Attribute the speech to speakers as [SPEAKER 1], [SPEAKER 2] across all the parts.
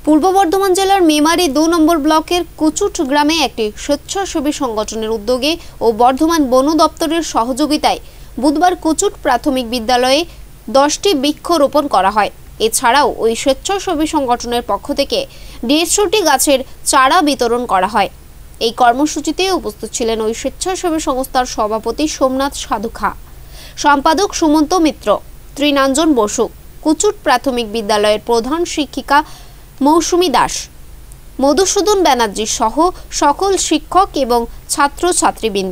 [SPEAKER 1] পূর্ব বর্ধমান জেলার মেমারি ২ নম্বর ব্লকের কুচুট গ্রামে একটি স্বেচ্ছাসেবী সংগঠনের উদ্যোগে ও বর্ধমান বন দপ্তরের সহযোগিতায় বুধবার কুচুট প্রাথমিক বিদ্যালয়ে ১০টি বৃক্ষরোপণ করা হয়। এছাড়াও ওই স্বেচ্ছাসেবী সংগঠনের পক্ষ থেকে ১৫০টি গাছের চারা বিতরণ করা হয়। এই কর্মসূচিতে উপস্থিত ছিলেন ওই স্বেচ্ছাসেবী সংস্থার সভাপতি সোমনাথ সাধুখা, সম্পাদক সুমন্ত মিত্র, ত্রিনাঞ্জন বসু, কুচুট প্রাথমিক বিদ্যালয়ের প্রধান শিক্ষিকা মৌসুমী দাস, মধুসূদন ব্যানার্জি সহ সকল শিক্ষক এবং ছাত্রছাত্রীবৃন্দ।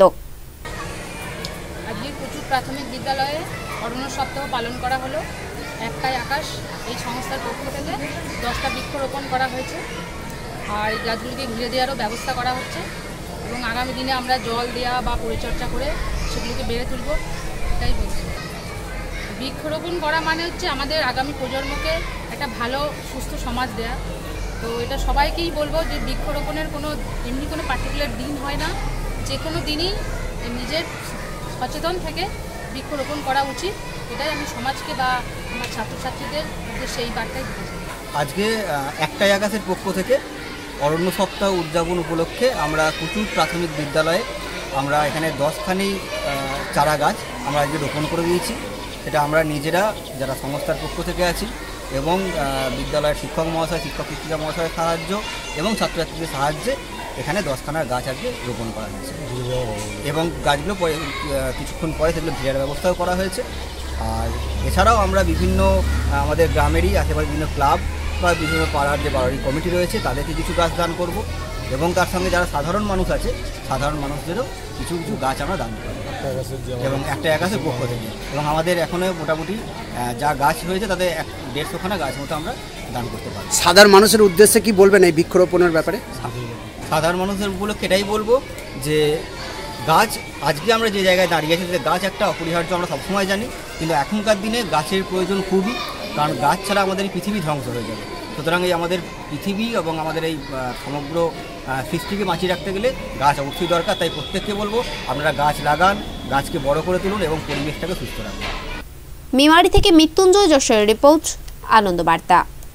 [SPEAKER 2] আজকে কুচুট প্রাথমিক বিদ্যালয়ে অরণ্য সপ্তাহ পালন করা হলো। একটাই আকাশ এই সংস্থার পক্ষ থেকে 10টা বৃক্ষরোপণ করা হয়েছে, আর এই গাছগুলিকে ঘিরে দেওয়ারও ব্যবস্থা করা হচ্ছে এবং আগামী দিনে আমরা জল দেওয়া বা পরিচর্যা করে সেগুলিকে বেড়ে তুলব, এটাই বলছি। বৃক্ষরোপণ করা মানে হচ্ছে আমাদের আগামী প্রজন্মকে একটা ভালো সুস্থ সমাজ দেয়া। তো এটা সবাইকেই বলবো যে বৃক্ষরোপণের এমনি কোনো পার্টিকুলার দিন হয় না, যে কোনো দিনই নিজের সচেতন থেকে বৃক্ষরোপণ করা উচিত। এটাই আমি সমাজকে বা আমার ছাত্রছাত্রীদের সেই বার্তাই দিতে চাই।
[SPEAKER 3] আজকে একটাই আকাশের পক্ষ থেকে অরণ্য সপ্তাহ উদযাপন উপলক্ষে আমরা কুচুট প্রাথমিক বিদ্যালয়ে আমরা এখানে 10খানি চারা গাছ আমরা আজকে রোপণ করে দিয়েছি। এটা আমরা নিজেরা যারা সংস্থার পক্ষ থেকে আছি এবং বিদ্যালয়ের শিক্ষক মহাশয়, শিক্ষক শিক্ষিকা মহাশয়ের সাহায্য এবং ছাত্রছাত্রীদের সাহায্যে এখানে 10খানা গাছ আজকে রোপণ করা হয়েছে এবং গাছগুলো পরে কিছুক্ষণ পরে সেগুলো ঘিরার ব্যবস্থাও করা হয়েছে। আর এছাড়াও আমরা বিভিন্ন আমাদের গ্রামেরই আশেপাশে বিভিন্ন ক্লাব বা বিভিন্ন পাড়ার যে বাড়ি কমিটি রয়েছে তাদেরকে কিছু গাছ দান করব এবং তার সঙ্গে যারা সাধারণ মানুষ আছে সাধারণ মানুষদেরও কিছু কিছু গাছ আমরা দান করব এবং একটাই আকাশের পক্ষ থেকে। এবং আমাদের এখনও মোটামুটি যা গাছ হয়েছে তাতে 150খানা গাছ মতো আমরা দান করতে পারি।
[SPEAKER 4] সাধারণ মানুষের উদ্দেশ্যে কি বলবেন এই বৃক্ষরোপণের ব্যাপারে?
[SPEAKER 3] সাধারণ মানুষের উপলক্ষে এটাই বলবো যে গাছ আজকে আমরা যে জায়গায় দাঁড়িয়ে আছি গাছ একটা অপরিহার্য আমরা সবসময় জানি, কিন্তু এখনকার দিনে গাছের প্রয়োজন খুবই, কারণ গাছ ছাড়া আমাদের এই পৃথিবী ধ্বংস হয়ে যাবে। সুতরাং এই আমাদের পৃথিবী এবং আমাদের এই সমগ্র সৃষ্টিকে বাঁচিয়ে রাখতে গেলে গাছ অবশ্যই দরকার। তাই প্রত্যেককে বলবো আপনারা গাছ লাগান, গাছকে বড় করে তুলুন এবং পরিবেশটাকে সুস্থ রাখুন।
[SPEAKER 1] মেমারি থেকে মৃত্যুঞ্জয় যশোরের রিপোর্ট, আনন্দ বার্তা।